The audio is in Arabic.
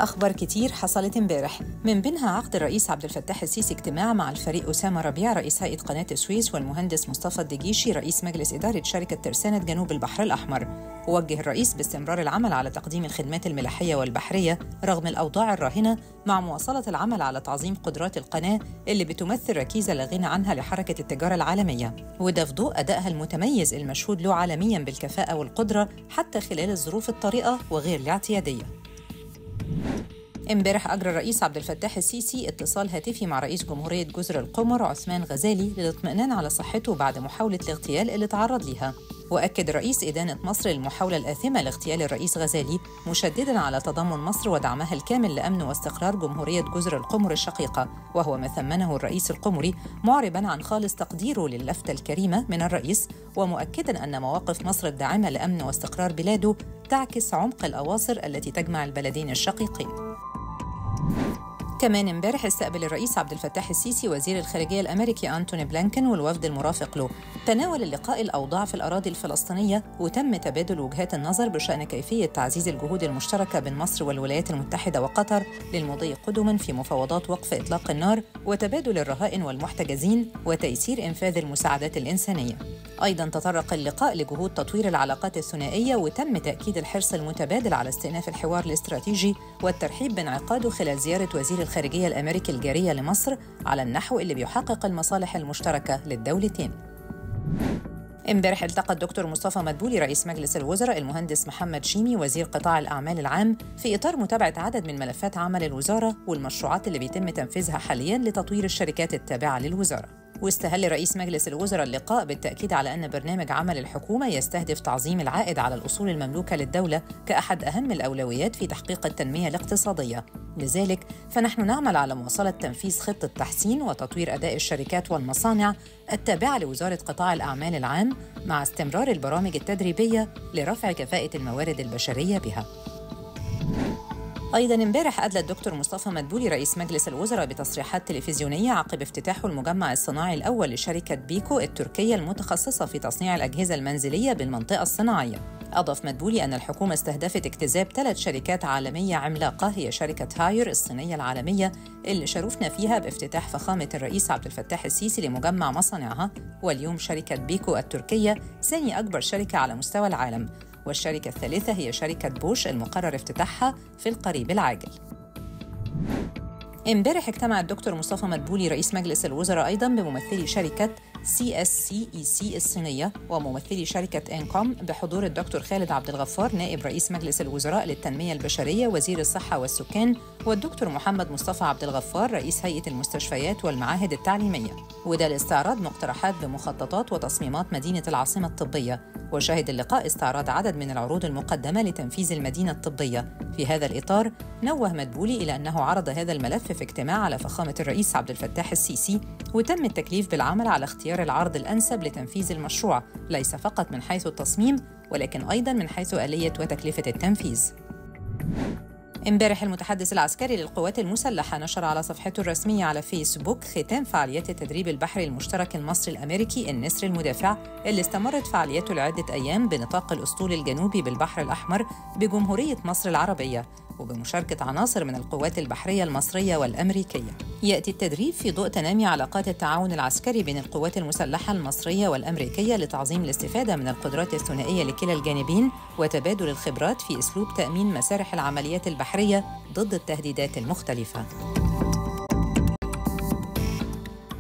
أخبار كتير حصلت امبارح، من بينها عقد الرئيس عبد الفتاح السيسي اجتماع مع الفريق أسامة ربيع رئيس هيئة قناة السويس والمهندس مصطفى الدجيشي رئيس مجلس إدارة شركة ترسانة جنوب البحر الأحمر. ووجه الرئيس باستمرار العمل على تقديم الخدمات الملاحية والبحرية رغم الأوضاع الراهنة، مع مواصلة العمل على تعظيم قدرات القناة اللي بتمثل ركيزة لا غنى عنها لحركة التجارة العالمية، وده في ضوء أدائها المتميز المشهود له عالمياً بالكفاءة والقدرة حتى خلال الظروف الطارئة وغير الاعتيادية. امبارح أجرى الرئيس عبد الفتاح السيسي اتصال هاتفي مع رئيس جمهورية جزر القمر عثمان غزالي للاطمئنان على صحته بعد محاولة الاغتيال اللي تعرض ليها. وأكد الرئيس إدانة مصر للمحاولة الآثمة لاغتيال الرئيس غزالي، مشدداً على تضامن مصر ودعمها الكامل لأمن واستقرار جمهورية جزر القمر الشقيقة، وهو ما ثمنه الرئيس القمري، معرباً عن خالص تقديره للفتة الكريمة من الرئيس، ومؤكداً أن مواقف مصر الداعمة لأمن واستقرار بلاده تعكس عمق الأواصر التي تجمع البلدين الشقيقين. كمان امبارح استقبل الرئيس عبد الفتاح السيسي وزير الخارجية الأمريكي أنتوني بلينكن والوفد المرافق له. تناول اللقاء الأوضاع في الأراضي الفلسطينية، وتم تبادل وجهات النظر بشأن كيفية تعزيز الجهود المشتركة بين مصر والولايات المتحدة وقطر للمضي قدما في مفاوضات وقف إطلاق النار وتبادل الرهائن والمحتجزين وتيسير إنفاذ المساعدات الإنسانية. أيضاً تطرق اللقاء لجهود تطوير العلاقات الثنائية، وتم تأكيد الحرص المتبادل على استئناف الحوار الاستراتيجي والترحيب بانعقاده خلال زيارة وزير الخارجية الأمريكي الجارية لمصر على النحو اللي بيحقق المصالح المشتركة للدولتين. امبارح التقى الدكتور مصطفى مدبولي رئيس مجلس الوزراء المهندس محمد شيمي وزير قطاع الأعمال العام في إطار متابعة عدد من ملفات عمل الوزارة والمشروعات اللي بيتم تنفيذها حالياً لتطوير الشركات التابعة للوزارة. واستهل رئيس مجلس الوزراء اللقاء بالتأكيد على أن برنامج عمل الحكومة يستهدف تعظيم العائد على الأصول المملوكة للدولة كأحد أهم الأولويات في تحقيق التنمية الاقتصادية. لذلك فنحن نعمل على مواصلة تنفيذ خطة تحسين وتطوير أداء الشركات والمصانع التابعة لوزارة قطاع الأعمال العام، مع استمرار البرامج التدريبية لرفع كفاءة الموارد البشرية بها. أيضاً امبارح أدلى الدكتور مصطفى مدبولي رئيس مجلس الوزراء بتصريحات تلفزيونية عقب افتتاحه المجمع الصناعي الأول لشركة بيكو التركية المتخصصة في تصنيع الأجهزة المنزلية بالمنطقة الصناعية. أضاف مدبولي أن الحكومة استهدفت اكتساب 3 شركات عالمية عملاقة، هي شركة هاير الصينية العالمية اللي شرفنا فيها بافتتاح فخامة الرئيس عبد الفتاح السيسي لمجمع مصانعها، واليوم شركة بيكو التركية ثاني أكبر شركة على مستوى العالم، والشركة الثالثة هي شركة بوش المقرر افتتاحها في القريب العاجل. امبارح اجتمع الدكتور مصطفى مدبولي رئيس مجلس الوزراء أيضاً بممثلي شركة CSCEC الصينية وممثلي شركة إنكوم بحضور الدكتور خالد عبد الغفار نائب رئيس مجلس الوزراء للتنمية البشرية وزير الصحة والسكان، والدكتور محمد مصطفى عبد الغفار رئيس هيئة المستشفيات والمعاهد التعليمية، وده لاستعراض مقترحات بمخططات وتصميمات مدينة العاصمة الطبية. وشهد اللقاء استعراض عدد من العروض المقدمة لتنفيذ المدينة الطبية. في هذا الإطار نوه مدبولي إلى أنه عرض هذا الملف في اجتماع على فخامة الرئيس عبد الفتاح السيسي، وتم التكليف بالعمل على اختيار العرض الأنسب لتنفيذ المشروع، ليس فقط من حيث التصميم ولكن أيضاً من حيث آلية وتكلفة التنفيذ. امبارح المتحدث العسكري للقوات المسلحة نشر على صفحته الرسمية على فيسبوك ختام فعاليات التدريب البحري المشترك المصري الأمريكي النسر المدافع، اللي استمرت فعالياته لعدة أيام بنطاق الأسطول الجنوبي بالبحر الأحمر بجمهورية مصر العربية، وبمشاركة عناصر من القوات البحرية المصرية والأمريكية. يأتي التدريب في ضوء تنامي علاقات التعاون العسكري بين القوات المسلحة المصرية والأمريكية لتعظيم الاستفادة من القدرات الثنائية لكلا الجانبين وتبادل الخبرات في أسلوب تأمين مسارح العمليات البحرية ضد التهديدات المختلفة.